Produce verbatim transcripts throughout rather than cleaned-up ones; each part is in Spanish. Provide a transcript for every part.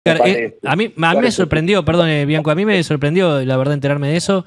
Eh, a mí, a mí me sorprendió, perdón, eh, Bianco, a mí me sorprendió, la verdad, enterarme de eso.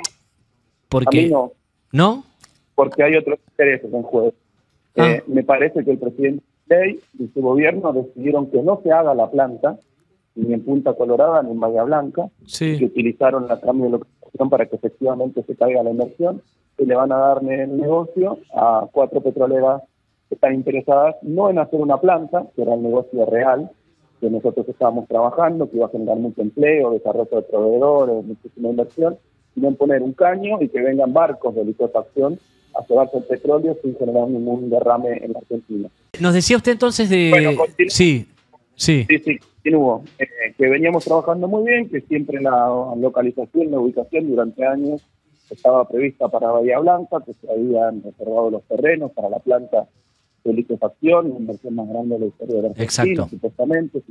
Porque, a mí no. ¿No? Porque hay otros intereses en juego. Ah. Eh, me parece que el presidente Milei y su gobierno decidieron que no se haga la planta, ni en Punta Colorada ni en Bahía Blanca, sí. que utilizaron la cambio de localización para que efectivamente se caiga la inversión, y le van a dar el negocio a cuatro petroleras que están interesadas no en hacer una planta, que era el negocio real, que nosotros estábamos trabajando, que iba a generar mucho empleo, desarrollo de proveedores, muchísima inversión, sino en poner un caño y que vengan barcos de liquefacción a llevarse el petróleo sin generar ningún derrame en la Argentina. Nos decía usted entonces de... Bueno, sí, sí. Sí, sí, continuó. Eh, que veníamos trabajando muy bien, que siempre la localización, la ubicación durante años estaba prevista para Bahía Blanca, que se habían reservado los terrenos para la planta de liquefacción, la inversión más grande de la historia de la Argentina, exacto. Supuestamente,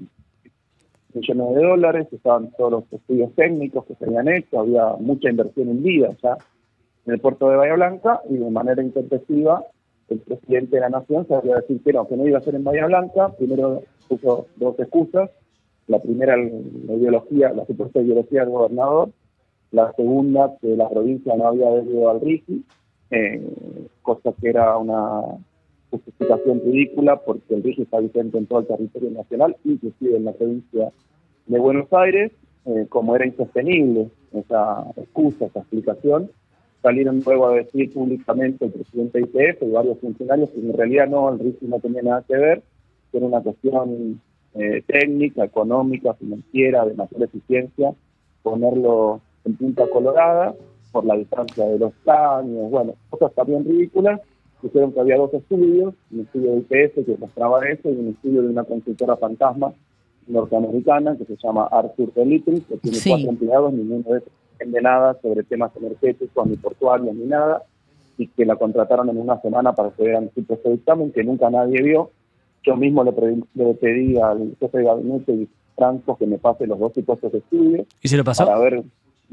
millones de dólares, estaban todos los estudios técnicos que se habían hecho, había mucha inversión en vida ya en el puerto de Bahía Blanca, y de manera intempestiva el presidente de la Nación se había decir que no, que no iba a ser en Bahía Blanca. Primero puso dos excusas, la primera la ideología, la supuesta ideología del gobernador, la segunda que la provincia no había adherido al R I C I, eh, cosa que era una justificación ridícula porque el R I C I está vigente en todo el territorio nacional, inclusive en la provincia de Buenos Aires. Eh, como era insostenible esa excusa, esa explicación, salieron luego a decir públicamente el presidente de I P F y varios funcionarios que en realidad no, el R I C I no tenía nada que ver, que era una cuestión eh, técnica, económica, financiera, de mayor eficiencia, ponerlo en Punta Colorada por la distancia de los años, bueno, cosas también ridículas. Dijeron que había dos estudios, un estudio de I P F que mostraba eso y un estudio de una consultora fantasma norteamericana que se llama Arthur Electric, que tiene sí. cuatro empleados, ninguno de ellos entiende nada sobre temas energéticos, ni portuarios, ni nada, y que la contrataron en una semana para que vean su propio dictamen, que nunca nadie vio. Yo mismo le, pedí, le pedí al jefe de gabinete y Franco que me pase los dos tipos de estudios. ¿Y se lo pasó? Para ver,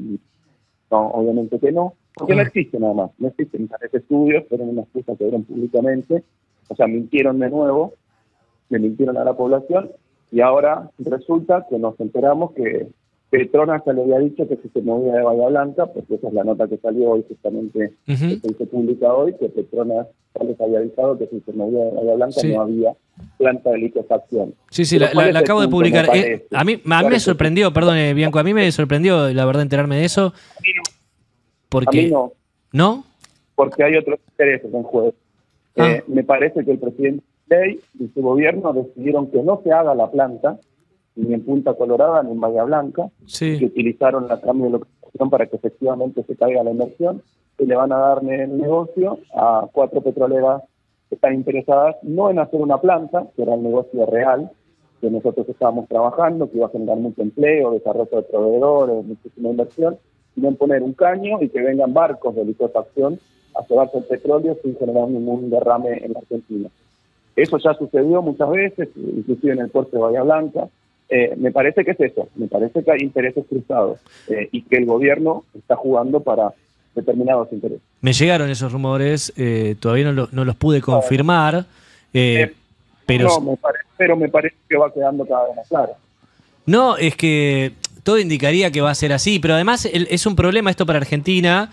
no, obviamente que no, porque uh-huh. no existe nada más, no existen tales estudios, fueron una excusa que dieron públicamente, o sea, mintieron de nuevo, le mintieron a la población, y ahora resulta que nos enteramos que Petronas ya le había dicho que si se movía de Bahía Blanca, porque esa es la nota que salió hoy justamente, uh-huh. que se hizo pública hoy, que Petronas ya les había avisado que si se movía de Bahía Blanca sí. no había planta de liquefacción. Sí, sí, la, la, la acabo de publicar. Eh, a mí, a mí me sorprendió, perdón, eh, Bianco, a mí me sorprendió, la verdad, enterarme de eso. A mí no. Porque, a mí no. ¿No? Porque hay otros intereses en juego. Ah. Eh, me parece que el presidente Milei y su gobierno decidieron que no se haga la planta, ni en Punta Colorada ni en Bahía Blanca, sí. que utilizaron la cambio de localización para que efectivamente se caiga la inversión, y le van a dar el negocio a cuatro petroleras que están interesadas no en hacer una planta, que era el negocio real, que nosotros estábamos trabajando, que iba a generar mucho empleo, desarrollo de proveedores, muchísima inversión, sino en poner un caño y que vengan barcos de liquefacción a llevarse el petróleo sin generar ningún derrame en la Argentina. Eso ya sucedió muchas veces, inclusive en el puerto de Bahía Blanca. Eh, me parece que es eso, me parece que hay intereses cruzados eh, y que el gobierno está jugando para determinados intereses. Me llegaron esos rumores, eh, todavía no, lo, no los pude confirmar, eh, eh, pero... No, me parece, pero me parece que va quedando cada vez más claro. No, es que todo indicaría que va a ser así, pero además el, es un problema esto para Argentina,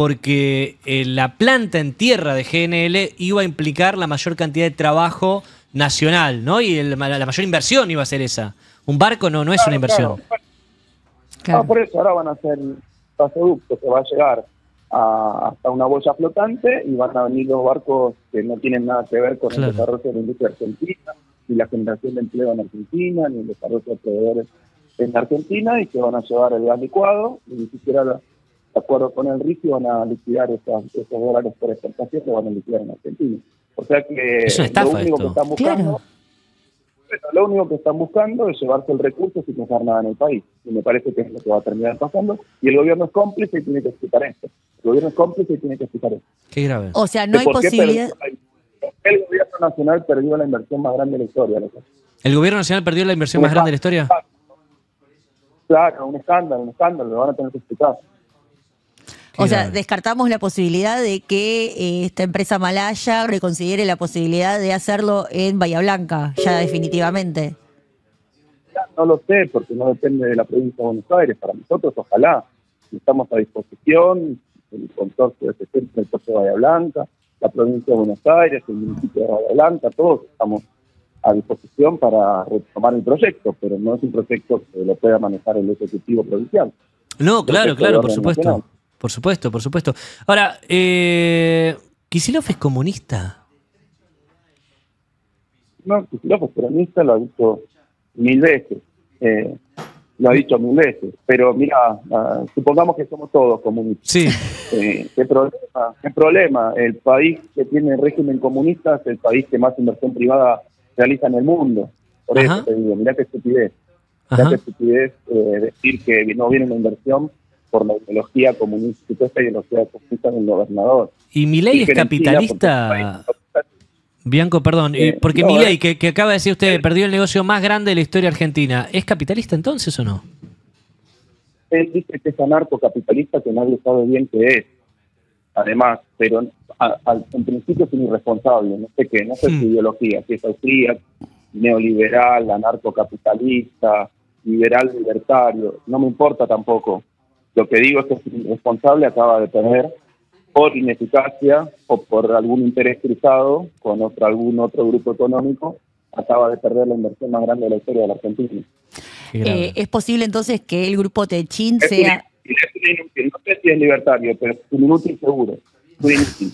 porque eh, la planta en tierra de G N L iba a implicar la mayor cantidad de trabajo nacional, ¿no? Y el, la mayor inversión iba a ser esa. Un barco no, no es claro, una inversión. Claro. Claro. No, por eso ahora van a hacer un gasoducto que va a llegar a, hasta una boya flotante y van a venir los barcos que no tienen nada que ver con claro. el desarrollo de la industria argentina, ni la generación de empleo en Argentina, ni el desarrollo de proveedores en Argentina, y que van a llevar el gas licuado, y ni siquiera la, de acuerdo con el R I C I van a liquidar esas, esos dólares por exportación que van a liquidar en Argentina. O sea que es una estafa lo único esto. que están buscando... Claro. Bueno, lo único que están buscando es llevarse el recurso sin dejar nada en el país. Y me parece que es lo que va a terminar pasando. Y el gobierno es cómplice y tiene que explicar esto. El gobierno es cómplice y tiene que explicar esto. Qué grave. O sea, no hay posibilidad... El gobierno nacional perdió la inversión más grande de la historia. ¿No? ¿El gobierno nacional perdió la inversión un más grande de la historia? Claro, un escándalo, un escándalo. Lo van a tener que explicar. O sea, descartamos la posibilidad de que eh, esta empresa malaya reconsidere la posibilidad de hacerlo en Bahía Blanca, ya definitivamente. no lo sé, porque no depende de la provincia de Buenos Aires. Para nosotros, ojalá, estamos a disposición, el consorcio de gestión del puerto de Bahía Blanca, la provincia de Buenos Aires, el municipio de Bahía Blanca, todos estamos a disposición para retomar el proyecto, pero no es un proyecto que lo pueda manejar el Ejecutivo Provincial. No, claro, claro, por supuesto. Nacional. Por supuesto, por supuesto. Ahora, eh, ¿Kicillof es comunista? No, Kicillof es peronista, lo ha dicho mil veces. Eh, lo ha dicho mil veces. Pero mira, uh, supongamos que somos todos comunistas. Sí. Eh, ¿qué problema? ¿Qué problema? El país que tiene régimen comunista es el país que más inversión privada realiza en el mundo. Por Ajá. eso te digo, mirá qué estupidez. Mirá Ajá. qué estupidez eh, decir que no viene una inversión por la ideología comunista, supuesta ideología comunista del gobernador. ¿Y Milei es capitalista? Bianco, perdón, eh, porque no, Milei, eh, que, que acaba de decir usted, eh, perdió el negocio más grande de la historia argentina, ¿es capitalista entonces o no? Él dice que es anarcocapitalista, que nadie sabe bien qué es, además, pero a, a, en principio es un irresponsable, no sé qué, no sé hmm. su ideología, si es austríaco, neoliberal, anarcocapitalista, liberal libertario, no me importa tampoco. Lo que digo es que es irresponsable, acaba de perder por ineficacia o por algún interés cruzado con otro, algún otro grupo económico, acaba de perder la inversión más grande de la historia de la Argentina. Eh, ¿Es posible entonces que el grupo Techint sea...? Es un inútil, no sé si es libertario, pero es un inútil seguro. Muy inútil.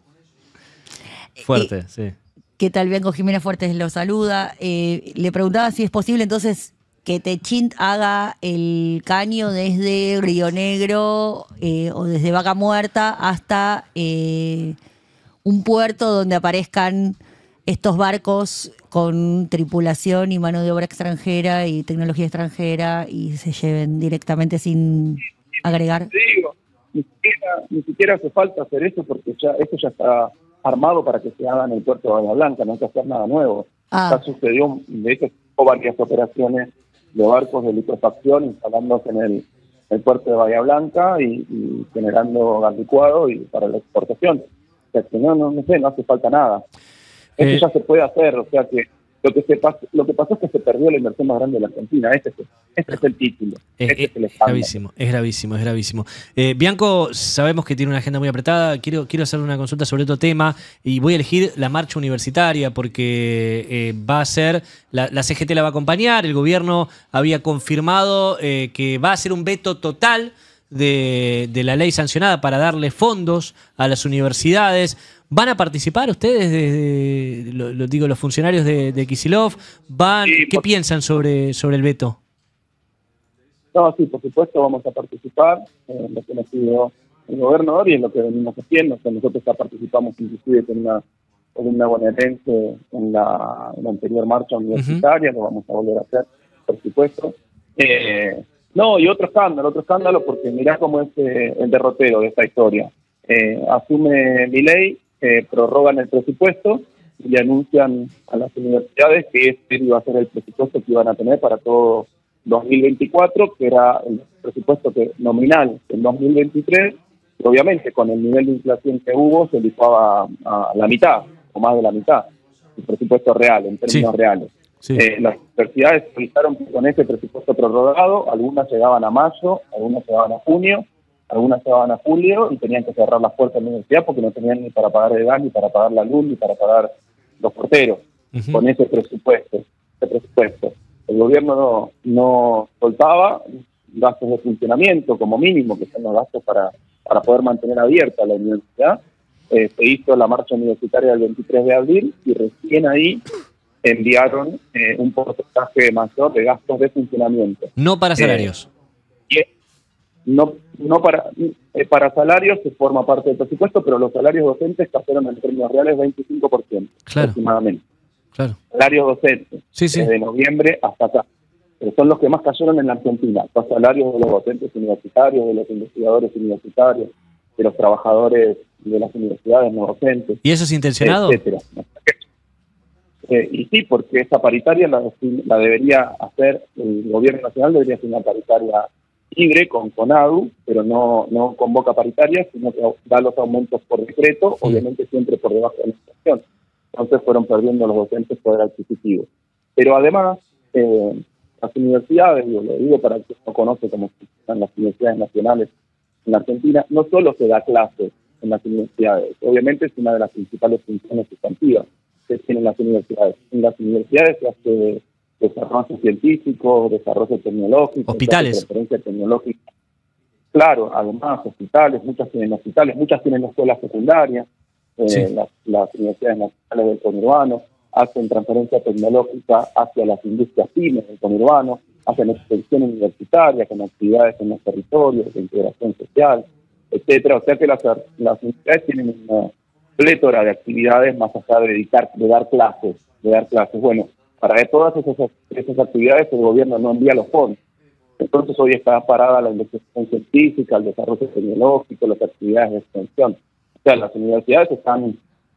Fuerte, eh, sí. ¿Qué tal? Bianco Jimena Fuertes lo saluda. Eh, le preguntaba si es posible entonces que Techint haga el caño desde Río Negro eh, o desde Vaca Muerta hasta eh, un puerto donde aparezcan estos barcos con tripulación y mano de obra extranjera y tecnología extranjera y se lleven directamente sin agregar. Digo, ni siquiera, ni siquiera hace falta hacer eso porque ya esto ya está armado para que se haga en el puerto de Bahía Blanca, no hay que hacer nada nuevo. Ah. Ya sucedió, de hecho, varias operaciones de barcos de liquefacción instalándose en el, el puerto de Bahía Blanca y, y generando gas licuado y para la exportación. O sea que no, no, no sé, no hace falta nada. Eso eh, ya se puede hacer, o sea que lo que se pasó, lo que pasó es que se perdió la inversión más grande de la Argentina. Este es, este es el título. Es, este es, es, el es gravísimo, es gravísimo, es gravísimo. Eh, Bianco, sabemos que tiene una agenda muy apretada. Quiero, quiero hacer una consulta sobre otro tema y voy a elegir la marcha universitaria porque eh, va a ser, la, la C G T la va a acompañar. El gobierno había confirmado eh, que va a ser un veto total de, de la ley sancionada para darle fondos a las universidades. ¿Van a participar ustedes, de, de, lo, lo digo, los funcionarios de, de Kicillof? ¿Van, sí, ¿Qué por... piensan sobre, sobre el veto? No, sí, por supuesto vamos a participar en lo que nos pidió el gobernador y en lo que venimos haciendo. O sea, nosotros ya participamos inclusive con una columna bonaerense en la, en la anterior marcha universitaria, uh-huh. Lo vamos a volver a hacer, por supuesto. Eh, no, y otro escándalo, otro escándalo, porque mirá cómo es eh, el derrotero de esta historia. Eh, asume Milei, Eh, prorrogan el presupuesto y anuncian a las universidades que este iba a ser el presupuesto que iban a tener para todo dos mil veinticuatro, que era el presupuesto que, nominal en dos mil veintitrés, y obviamente con el nivel de inflación que hubo se licuaba a, a la mitad, o más de la mitad, el presupuesto real, en términos sí. reales. Sí. Eh, las universidades realizaron con ese presupuesto prorrogado, algunas llegaban a mayo, algunas llegaban a junio, algunas llegaban a julio y tenían que cerrar las puertas de la universidad porque no tenían ni para pagar el gas, ni para pagar la luz, ni para pagar los porteros, uh-huh. con ese presupuesto, ese presupuesto. El gobierno no, no soltaba gastos de funcionamiento como mínimo, que son los gastos para, para poder mantener abierta la universidad. Eh, se hizo la marcha universitaria del veintitrés de abril y recién ahí enviaron eh, un porcentaje mayor de gastos de funcionamiento. No para salarios. Eh, y No, no para eh, para salarios se forma parte del presupuesto, pero los salarios docentes cayeron en términos reales veinticinco por ciento claro. aproximadamente. Claro. Salarios docentes, sí, sí. desde noviembre hasta acá. Pero son los que más cayeron en la Argentina. Los salarios de los docentes universitarios, de los investigadores universitarios, de los trabajadores de las universidades no docentes. ¿Y eso es intencionado? Etcétera. Eh, y sí, porque esa paritaria la, la debería hacer, el gobierno nacional debería hacer una paritaria libre con CONADU, pero no, no convoca paritarias, sino que da los aumentos por decreto, mm. obviamente siempre por debajo de la inflación. Entonces fueron perdiendo los docentes poder adquisitivo. Pero además, eh, Las universidades, yo lo digo para que no conoce cómo funcionan las universidades nacionales en Argentina, no solo se da clases en las universidades, obviamente es una de las principales funciones sustantivas que tienen las universidades. En las universidades se hace desarrollo científico, desarrollo tecnológico, hospitales, transferencia tecnológica. Claro, además, hospitales, muchas tienen hospitales, muchas tienen escuelas secundarias, eh, sí. las, las universidades nacionales del conurbano hacen transferencia tecnológica hacia las industrias pymes del conurbano, hacen extensión universitaria con actividades en los territorios, de integración social, etcétera. O sea que las, las universidades tienen una plétora de actividades más allá de dedicar, de dar clases, de dar clases. Bueno, para todas esas, esas actividades el gobierno no envía los fondos. Entonces hoy está parada la investigación científica, el desarrollo tecnológico, las actividades de extensión. O sea, las universidades están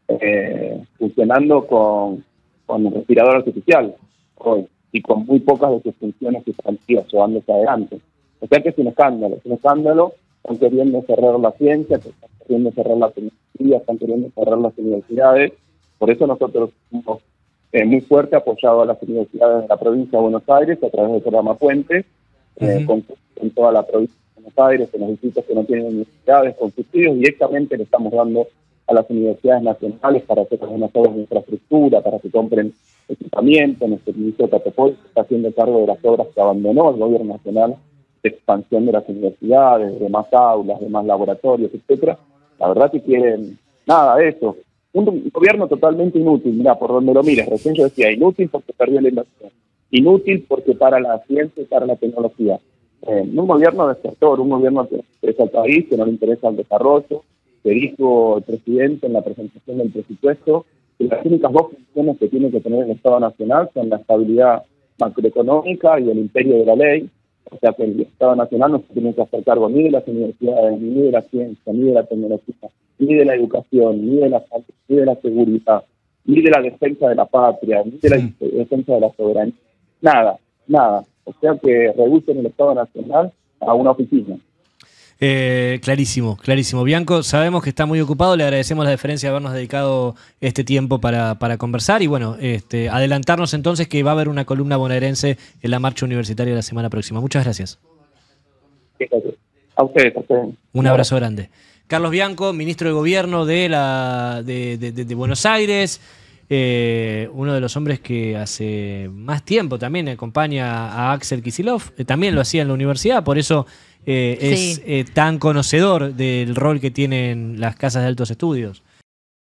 eh, funcionando con, con respirador artificial hoy y con muy pocas de sus funciones sustantivas llevándose adelante. O sea que es un escándalo, es un escándalo. Están queriendo cerrar la ciencia, están queriendo cerrar la tecnología, están queriendo cerrar las universidades. Por eso nosotros hemos eh, muy fuerte apoyado a las universidades de la provincia de Buenos Aires a través del programa Puentes, eh, uh-huh. con, con toda la provincia de Buenos Aires, en los distritos que no tienen universidades, con subsidios directamente le estamos dando a las universidades nacionales para hacer algunas obras de infraestructura, para que compren equipamiento. Nuestro ministro Catepol está haciendo cargo de las obras que abandonó el gobierno nacional, de expansión de las universidades, de más aulas, de más laboratorios, etcétera. La verdad que quieren nada de eso. Un, un gobierno totalmente inútil, mira, por donde lo mires. Recién yo decía, inútil porque perdió la inversión. Inútil porque para la ciencia y para la tecnología. Eh, un gobierno desertor, un gobierno que interesa al país, que no le interesa el desarrollo, que dijo el presidente en la presentación del presupuesto, que las únicas dos funciones que tiene que tener el Estado Nacional son la estabilidad macroeconómica y el imperio de la ley. O sea que el Estado Nacional no se tiene que hacer cargo ni de las universidades, ni de la ciencia, ni de la tecnología, ni de la educación, ni de la salud, ni de la seguridad, ni de la defensa de la patria, ni de la sí. defensa de la soberanía. Nada, nada. O sea que reducen el Estado Nacional a una oficina. Eh, clarísimo, clarísimo. Bianco, sabemos que está muy ocupado, le agradecemos la deferencia de habernos dedicado este tiempo para, para conversar y bueno, este, adelantarnos entonces que va a haber una columna bonaerense en la marcha universitaria la semana próxima. Muchas gracias. A ustedes, a ustedes. Un abrazo grande. Carlos Bianco, ministro de Gobierno de, la, de, de, de, de Buenos Aires, eh, uno de los hombres que hace más tiempo también acompaña a Axel Kicillof, eh, también lo hacía en la universidad, por eso Eh, es sí. eh, tan conocedor del rol que tienen las casas de altos estudios.